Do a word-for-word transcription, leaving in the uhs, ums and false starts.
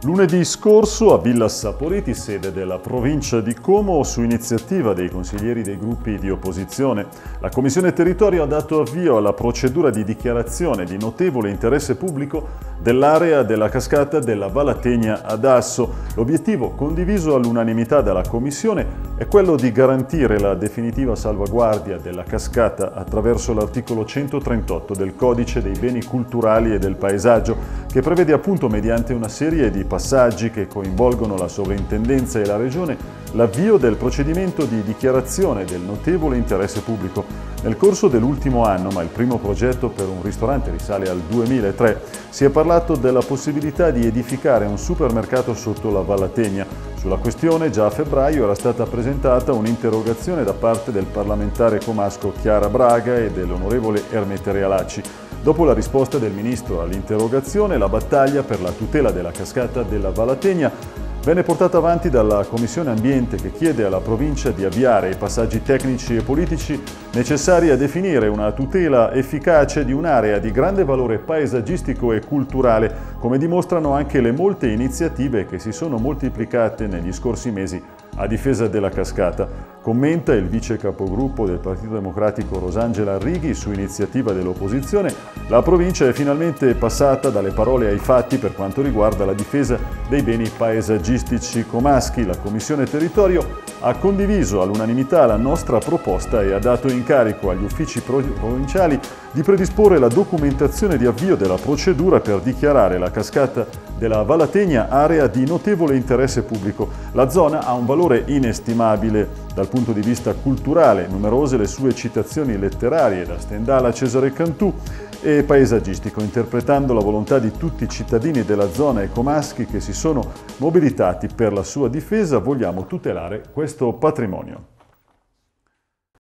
Lunedì scorso a Villa Saporiti, sede della provincia di Como, su iniziativa dei consiglieri dei gruppi di opposizione, la Commissione Territorio ha dato avvio alla procedura di dichiarazione di notevole interesse pubblico dell'area della cascata della Valategna ad Asso. L'obiettivo, condiviso all'unanimità dalla Commissione, è quello di garantire la definitiva salvaguardia della cascata attraverso l'articolo centotrentotto del Codice dei beni culturali e del paesaggio, che prevede appunto, mediante una serie di passaggi che coinvolgono la Sovrintendenza e la Regione, l'avvio del procedimento di dichiarazione del notevole interesse pubblico. Nel corso dell'ultimo anno, ma il primo progetto per un ristorante risale al duemilatré, si è parlato della possibilità di edificare un supermercato sotto la Valategna. Sulla questione, già a febbraio, era stata presentata un'interrogazione da parte del parlamentare comasco Chiara Braga e dell'onorevole Ermete Realacci. Dopo la risposta del Ministro all'interrogazione, la battaglia per la tutela della cascata della Valategna venne portata avanti dalla Commissione Ambiente, che chiede alla provincia di avviare i passaggi tecnici e politici necessari a definire una tutela efficace di un'area di grande valore paesaggistico e culturale, come dimostrano anche le molte iniziative che si sono moltiplicate negli scorsi mesi a difesa della cascata. Commenta il vice capogruppo del Partito Democratico Rosangela Arrighi su iniziativa dell'opposizione: la provincia è finalmente passata dalle parole ai fatti per quanto riguarda la difesa dei beni paesaggistici comaschi. La Commissione Territorio ha condiviso all'unanimità la nostra proposta e ha dato incarico agli uffici provinciali di predisporre la documentazione di avvio della procedura per dichiarare la cascata della Valategna area di notevole interesse pubblico. La zona ha un valore inestimabile dal punto di vista culturale, numerose le sue citazioni letterarie da Stendhal a Cesare Cantù, e paesaggistico, interpretando la volontà di tutti i cittadini della zona e comaschi che si sono mobilitati per la sua difesa. Vogliamo tutelare questo patrimonio.